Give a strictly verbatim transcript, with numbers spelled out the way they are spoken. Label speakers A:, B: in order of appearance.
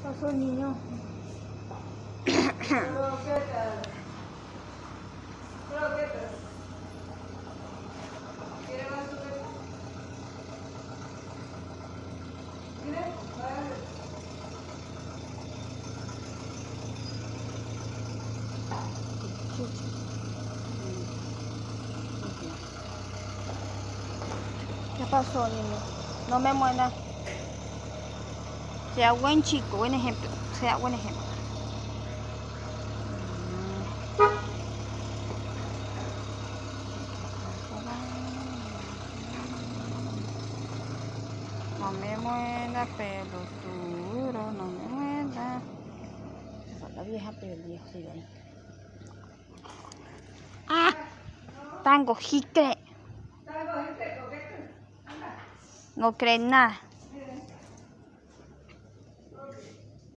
A: pasó el niño?
B: Croquetas. Croquetas. ¿Quiere más croquetas? ¿Quiere? Vale.
A: ¿Qué pasó, niño? No me muera. Sea buen chico, buen ejemplo. Sea buen ejemplo. No me muera, peloturo, no me muera. La vieja, pero el viejo sigue ahí. ¡Ah! Tango, jique.
B: Tango, gente, croquetas. Anda.
A: No creen nada.